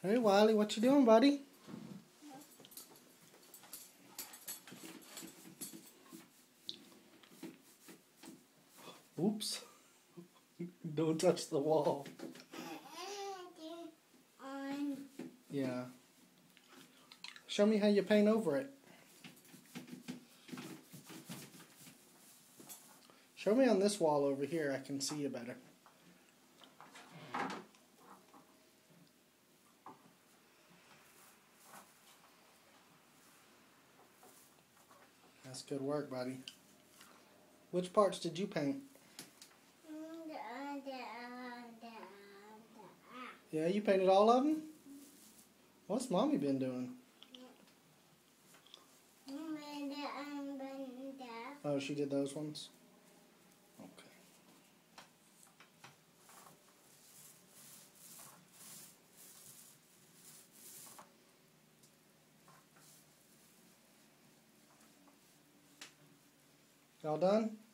Hey, Wylie, what you doing, buddy? Oops. Don't touch the wall. Yeah. Show me how you paint over it. Show me on this wall over here. I can see you better. That's good work, buddy. Which parts did you paint? Yeah, you painted all of them? What's Mommy been doing? Oh, she did those ones? Okay. Y'all done?